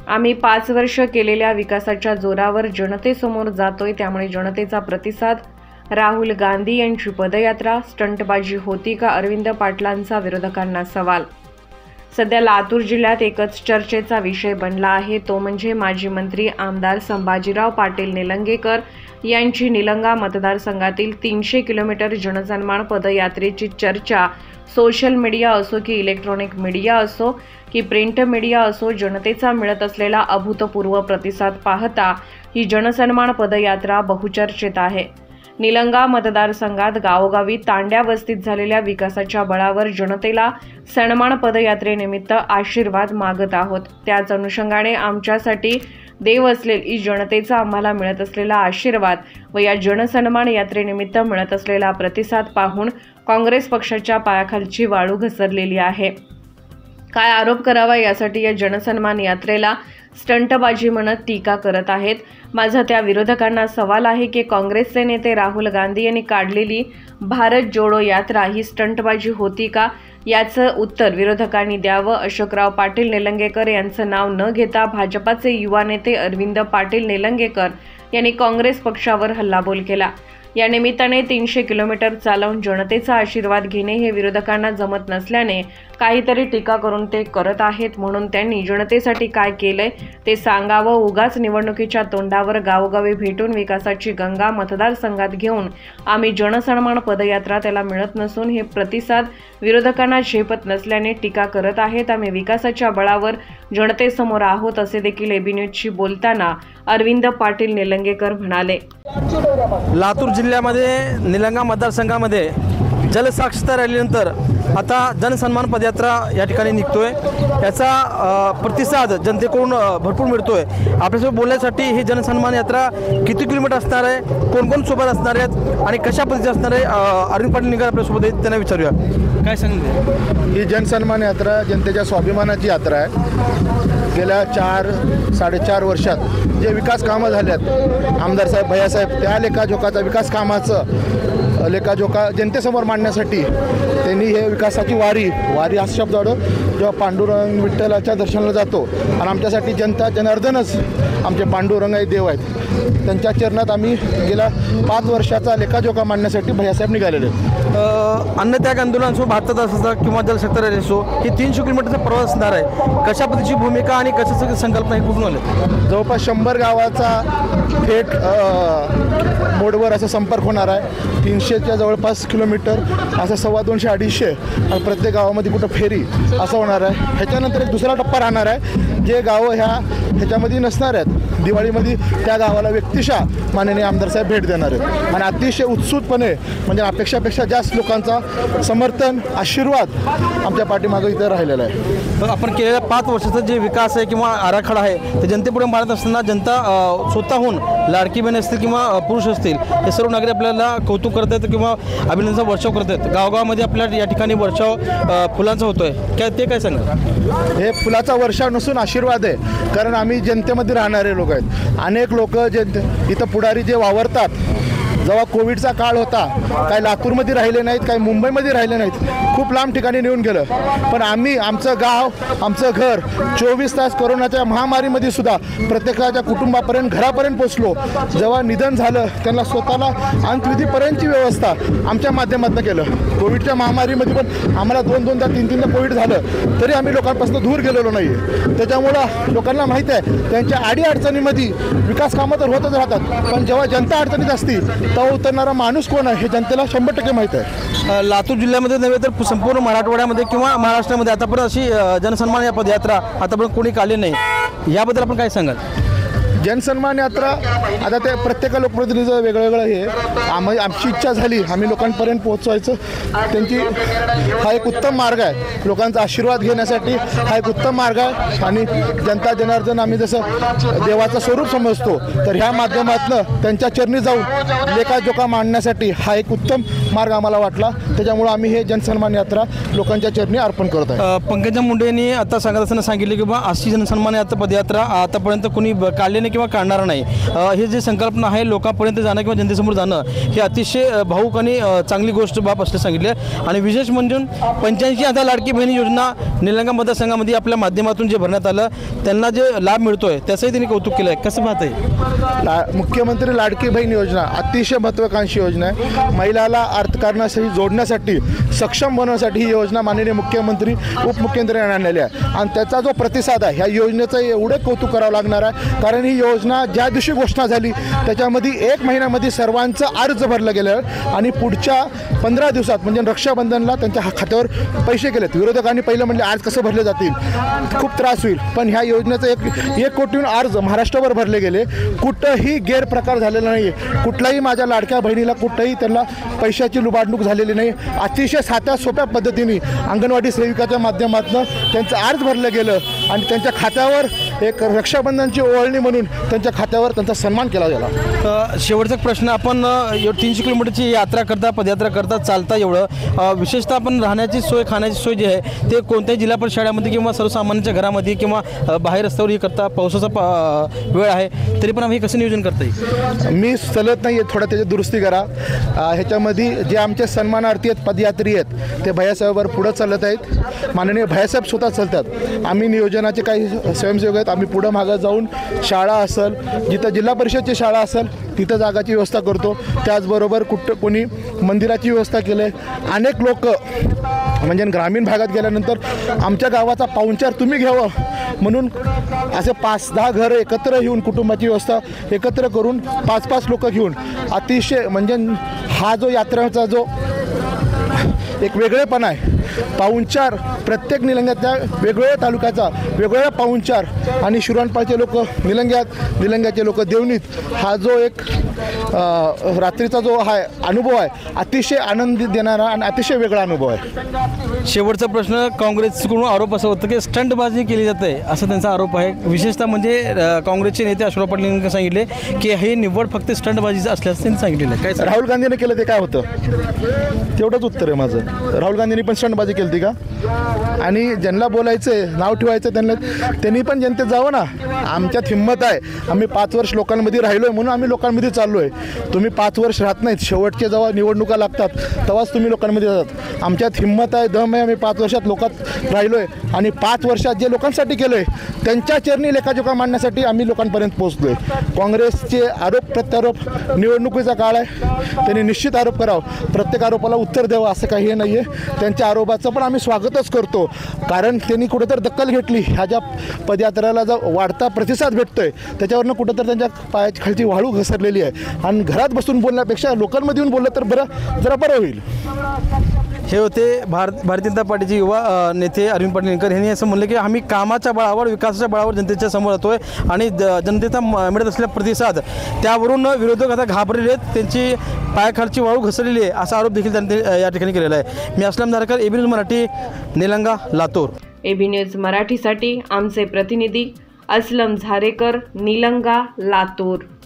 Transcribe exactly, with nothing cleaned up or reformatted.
आम्ही पाच वर्ष केलेल्या विकासाच्या जोरावर जनतेसमोर जातोय, त्यामुळे जनतेचा प्रतिसाद। राहुल गांधी यांची पदयात्रा स्टंटबाजी होती का? अरविंद पाटलांचा विरोधकांना सवाल। सध्या लातूर जिल्ह्यात एकच चर्चेचा विषय बनला आहे, तो म्हणजे माजी मंत्री आमदार संभाजीराव पाटील निलंगेकर यांची निलंगा मतदारसंघातील तीनशे किलोमीटर जनसन्मान पदयात्रेची चर्चा सोशल मीडिया असो की इलेक्ट्रॉनिक मीडिया असो की प्रिंट मीडिया असो, जनतेचा मिळत असलेला अभूतपूर्व प्रतिसाद पाहता ही जनसन्मान पदयात्रा बहुचर्चित आहे। निलंगा मतदारसंघात गावोगावी तांड्या वस्तीत झालेल्या विकासाच्या बळावर जनतेला सन्मान पदयात्रेनिमित्त आशीर्वाद मागत आहोत। त्याच अनुषंगाने आमच्यासाठी देव असलेली जनतेचा आम्हाला मिळत असलेला आशीर्वाद व या जनसन्मान यात्रेनिमित्त मिळत असलेला प्रतिसाद पाहून काँग्रेस पक्षाच्या पायाखालची वाळू घसरलेली आहे। काय आरोप करावा यासाठी या जनसन्मान यात्रेला स्टंटबाजी म्हणत टीका करत आहेत। माझा त्या विरोधकांना सवाल आहे की काँग्रेसचे नेते राहुल गांधी यांनी काढलेली भारत जोडो यात्रा ही स्टंटबाजी होती का? याचं उत्तर विरोधकांनी द्यावं। अशोकराव पाटील निलंगेकर यांचं नाव न घेता भाजपाचे युवा नेते अरविंद पाटील निलंगेकर यांनी काँग्रेस पक्षावर हल्लाबोल केला। या निमित्ताने तीनशे किलोमीटर चालवून जनतेचा आशीर्वाद घेणे हे विरोधकांना जमत नसल्याने काहीतरी टीका करून ते करत आहेत, म्हणून त्यांनी जनतेसाठी काय केलंय ते सांगावं। उगाच निवडणुकीच्या तोंडावर गावोगावी भेटून विकासाची गंगा मतदारसंघात घेऊन आम्ही जनसन्मान पदयात्रा त्याला मिळत नसून हे प्रतिसाद विरोधकांना झेपत नसल्याने टीका करत आहेत। आम्ही विकासाच्या बळावर जनतेसमोर आहोत असे देखील एबी न्यूजशी बोलताना अरविंद पाटील निलंगेकर म्हणाले। लातूर जिल्ह्यामध्ये निलंगा मतदारसंघामध्ये जलसाक्षरता रॅलीनंतर आता जनसन्मान पदयात्रा या ठिकाणी निघतोय। याचा प्रतिसाद जनतेकडून भरपूर मिळतोय। आपल्यासोबत बोलण्यासाठी ही जनसन्मान यात्रा किती किलोमीटर असणार आहे, कोण कोण सोबत असणार आहेत आणि कशा पद्धतीची असणार आहे, अरविंद पाटील निलंगेकर आपल्यासोबत आहेत, त्यांना विचारूया काय सांगितलं। ही जनसन्मान यात्रा जनतेच्या स्वाभिमानाची यात्रा आहे। गेल्या चार साडेचार वर्षात जे विकास कामं झाल्यात आमदार साहेब भैयासाहेब त्या लेखाजोखाचा विकास कामाचं लेखाजोखा जनतेसमोर मांडण्यासाठी त्यांनी हे विकासाची वारी वारी हा शब्द जेव्हा पांडुरंग विठ्ठलाच्या दर्शनाला जातो आणि आमच्यासाठी जनता जनार्दनच आमचे पांडुरंगाई देव आहेत, त्यांच्या चरणात आम्ही गेल्या पाच वर्षाचा लेखाजोखा मांडण्यासाठी भैयासाहेब निघालेले आहेत। अन्नत्याग आंदोलन असो, बहात्तर तासाचा किंवा जलशक्ती रॅली असो, ही तीनशे किलोमीटरचा प्रवास असणार आहे। कशा पद्धतीची भूमिका आणि कशाची संकल्पना हे कुठून आले? जवळपास शंभर गावाचा थेट मोडवर असा संपर्क होणार आहे। तीनशेच्या जवळपास किलोमीटर असं सव्वा दोनशे अडीचशे आणि प्रत्येक गावामध्ये कुठं फेरी असं होणार आहे। ह्याच्यानंतर एक दुसरा टप्पा राहणार आहे, जे गावं ह्या ह्याच्यामध्ये नसणार आहेत। दिवाळीमध्ये त्या गावाला व्यक्तिशः माननीय आमदार साहेब भेट देणार आहेत आणि अतिशय उत्सुकपणे म्हणजे अपेक्षापेक्षा जास्त लोकांचा समर्थन आशीर्वाद आमच्या पाठीमागे इथं राहिलेला आहे। आपण केलेल्या पाच वर्षाचा जे विकास आहे किंवा आराखडा आहे ते जनतेपुढे मांडत असताना जनता स्वतःहून लाडकी बहीण असतील किंवा पुरुष असतील हे सर्व नागरिक आपल्याला कौतुक करत आहेत किंवा अभिनंदनाचा वर्षाव करत आहेत। गावगावामध्ये आपल्या या ठिकाणी वर्षाव फुलांचा होतोय, काय ते काय सांगा? हे फुलाचा वर्षाव नसून आशीर्वाद आहे, कारण आम्ही जनतेमध्ये राहणारे लोक आहेत। अनेक लोक जनते इथं पुढारी जे वावरतात, जेव्हा कोविडचा काळ होता काही लातूरमध्ये राहिले नाहीत, काही मुंबईमध्ये राहिले नाहीत, खूप लांब ठिकाणी नेऊन गेलं, पण आम्ही आमचं गाव आमचं घर चोवीस तास कोरोनाच्या महामारीमध्ये सुद्धा प्रत्येकाच्या कुटुंबापर्यंत घरापर्यंत पोचलो। जेव्हा निधन झालं त्यांना स्वतःला अंत्यविधीपर्यंतची व्यवस्था आमच्या माध्यमातून केलं। कोविडच्या महामारीमध्ये पण आम्हाला दोन दोनदा तीन तीनदा कोविड झालं तरी आम्ही लोकांपासून दूर गेलेलो नाही आहे। त्याच्यामुळं लोकांना माहीत आहे त्यांच्या अडीअडचणीमध्ये विकास कामं तर होतच राहतात, पण जेव्हा जनता अडचणीत असती तेव्हा उतरणारा माणूस कोण आहे हे जनतेला शंभर टक्के माहीत आहे। लातूर जिल्ह्यामध्ये नव्हे तर संपूर्ण मराठवाड्यामध्ये किंवा महाराष्ट्रामध्ये आतापर्यंत अशी जनसन्मान या पदयात्रा आतापर्यंत कोणी काढली नाही, याबद्दल आपण काय सांगाल? जनसन्मान यात्रा आता ते प्रत्येक लोकप्रतिनिधीचं वेगळं वेगळं हे आम्ही आमची इच्छा झाली आम्ही लोकांपर्यंत पोहोचवायचं, त्यांची हा एक उत्तम मार्ग आहे। लोकांचा आशीर्वाद घेण्यासाठी हा एक उत्तम मार्ग आहे आणि जनता जनार्दन आम्ही जसं देवाचं स्वरूप समजतो तर ह्या माध्यमातून त्यांच्या चरणी जाऊन लेखाजोखा मांडण्यासाठी हा एक उत्तम मार्ग आम्हाला वाटला। त्याच्यामुळे आम्ही हे जनसन्मान यात्रा लोकांच्या चरणी अर्पण करत आहे। पंकजा मुंडे यांनी आता सांगत असताना सांगितले की बा अशी जनसन्मान यात्रा पदयात्रा आतापर्यंत कोणी काढली नाही किंवा काढणारा नाही. अ, हे जे संकल्पना आहे लोकांपर्यंत जाणं किंवा जनतेसमोर जाणं हे अतिशय अ, भावूक आणि अ, चांगली गोष्ट बाब असल्याचं सांगितले. आणि विशेष म्हणजे पंच्याऐंशी हजार लाडकी बहिणी योजना निलंगा मतदारसंघामध्ये आपल्या माध्यमातून जे भरण्यात आलं त्यांना जे लाभ मिळतोय त्याचंही त्यांनी कौतुक केलं आहे. कसं पाहत आहे? ला मुख्यमंत्री लाडकी बहीण योजना अतिशय महत्त्वाकांक्षी योजना आहे. महिलाला अर्थकारणाशी जोडण्यासाठी, सक्षम बनवण्यासाठी ही योजना माननीय मुख्यमंत्री उपमुख्यमंत्री आणलेली आहे. आणि त्याचा जो प्रतिसाद आहे ह्या योजनेचं एवढं कौतुक करावं लागणार आहे. कारण ही योजना ज्या दिवशी घोषणा झाली त्याच्यामध्ये एक महिन्यामध्ये सर्वांचं अर्ज भरलं गेलं आणि पुढच्या पंधरा दिवसात म्हणजे रक्षाबंधनला त्यांच्या खात्यावर पैसे केलेत. विरोधकांनी पहिलं म्हणले आज कसं भरले जातील, खूप त्रास होईल. पण ह्या योजनेचं एक एक कोटीहून अर्ज महाराष्ट्रभर भरले गेले. कुठंही गैरप्रकार झालेला नाही आहे. कुठलाही माझ्या लाडक्या बहिणीला कुठंही त्यांना पैशाची लुबाडणूक झालेली नाही. अतिशय साध्या सोप्या पद्धतीने अंगणवाडी सेविकाच्या माध्यमातून त्यांचं अर्ज भरलं गेलं आणि त्यांच्या खात्यावर एक रक्षाबंधनची ओवाळणी म्हणून त्यांच्या खात्यावर त्यांचा सन्मान केला गेला. अ, शेवटचा प्रश्न, आपण अ, एव- तीनशे किलोमीटरची यात्रा करता, पदयात्रा करता, चालता एवढं अ, विशेषतः आपण राहण्याची सोय, खाण्याची सोय जी आहे ते कोणत्याही जिल्हा परिषद शाळेमध्ये किंवा सर्वसामान्यांच्या घरामध्ये किंवा अ, बाहेर रस्त्यावर ही करता, पावसाचा प- अ, वेळ आहे तरी पण आम्ही हे कसं नियोजन करता येईल? मी चलत नाही आहे, थोडं त्याची दुरुस्ती करा. अ, ह्याच्यामध्ये जे आमचे सन्मानार्थी आहेत, पदयात्री आहेत ते भैयासाहेबांवर पुढं चालत आहेत. माननीय भैयासाहेब स्वतः चालतात. आम्ही नियोजनाचे काही स्वयंसेवक आहेत, आम्ही पुढं मागं जाऊन शाळा असेल, जिथं जिल्हा परिषदची शाळा असेल तिथं जागाची व्यवस्था करतो. त्याचबरोबर कुठं कोणी मंदिराची व्यवस्था केली आहे. अनेक लोक म्हणजे ग्रामीण भागात गेल्यानंतर आमच्या गावाचा पाहुणचार तुम्ही घ्यावं म्हणून असे पाच दहा घरं एकत्र येऊन कुटुंबाची व्यवस्था एकत्र करून पाच पाच लोक घेऊन अतिशय म्हणजे हा जो यात्रेचा जो एक वेगळेपणा आहे, पाहुणचार प्रत्येक निलंग्यातल्या वेगवेगळ्या तालुक्याचा वेगवेगळ्या पाहुणचार आणि शिरोणपाळचे लोक निलंग्यात, निलंग्याचे लोक देवणीत, हा जो एक अ, रात्रीचा जो हा अनुभव आहे अतिशय आनंदी देणारा आणि अतिशय वेगळा अनुभव आहे. शेवटचा प्रश्न, काँग्रेसकडून आरोप असं होतं की स्टंटबाजी केली जाते असा त्यांचा आरोप आहे. विशेषतः म्हणजे अ, काँग्रेसचे नेते अशोक पाटील यांनी सांगितले की हे निवड फक्त स्टंटबाजीचं असल्याचं त्यांनी सांगितलेलं आहे. काय सांगाल? राहुल गांधीने केलं ते काय होतं तेवढंच उत्तर आहे माझं. राहुल गांधींनी पण स्टंटबाजी केली ती का? आणि ज्यांना बोलायचं आहे, नाव ठेवायचं त्यांना, त्यांनी पण जनतेत जावं ना. आमच्यात हिंमत आहे, आम्ही पाच वर्ष लोकांमध्ये राहिलो आहे म्हणून आम्ही लोकांमध्ये चाललो आहे. तुम्ही पाच वर्ष राहत नाहीत, शेवटच्या जेव्हा निवडणुका लागतात तेव्हाच तुम्ही लोकांमध्ये जातात. आमच्यात हिंमत आहे, दम आहे, आम्ही पाच वर्षात लोकात राहिलो आहे आणि पाच वर्षात जे लोकांसाठी केलं आहे त्यांच्या चरणी लेखाजोखा मांडण्यासाठी आम्ही लोकांपर्यंत पोहोचलो आहे. काँग्रेसचे आरोप प्रत्यारोप निवडणुकीचा काळ आहे, त्यांनी निश्चित आरोप करावं, प्रत्येक आरोपाला उत्तर द्यावं असं काही नाही आहे. त्यांच्या आरोपाचं पण आम्ही स्वागतच करतो कारण त्यांनी कुठेतरी दखल घेतली. ह्या ज्या पदयात्रेला जो वाढता प्रतिसाद भेटतोय त्याच्यावरनं कुठंतरी त्यांच्या पायाची खालची वाळू घसरलेली आहे आणि घरात बसून बोलण्यापेक्षा लोकांमध्ये येऊन बोललं तर बरं जरा बरं होईल. हे होते भारत भारतीय जनता पार्टीचे युवा अ, नेते अरविंद पाटील निलंगेकर यांनी असं म्हणलं की आम्ही कामाच्या बळावर, विकासाच्या बळावर जनतेच्या समोर येतोय आणि ज- जनतेचा म- मिळत असलेला प्रतिसाद त्यावरून विरोधक आता घाबरलेले आहेत, त्यांची पायाखालची वाळू घसरलेली आहे असा आरोप देखील त्यांनी अ, या ठिकाणी केलेला आहे. मी Aslam Dharkar, AB news Marathi, Nilanga, Latur. AB news मराठीसाठी आमचे प्रतिनिधी असलम झारेकर, निलंगा, लातूर.